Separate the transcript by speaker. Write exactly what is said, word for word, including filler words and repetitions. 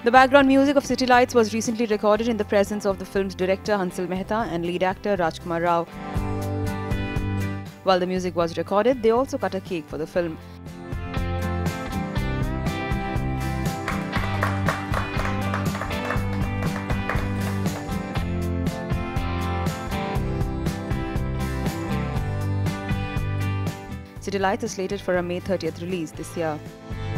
Speaker 1: The background music of City Lights was recently recorded in the presence of the film's director Hansal Mehta and lead actor Rajkummar Rao. While the music was recorded, they also cut a cake for the film. City Lights is slated for a May thirtieth release this year.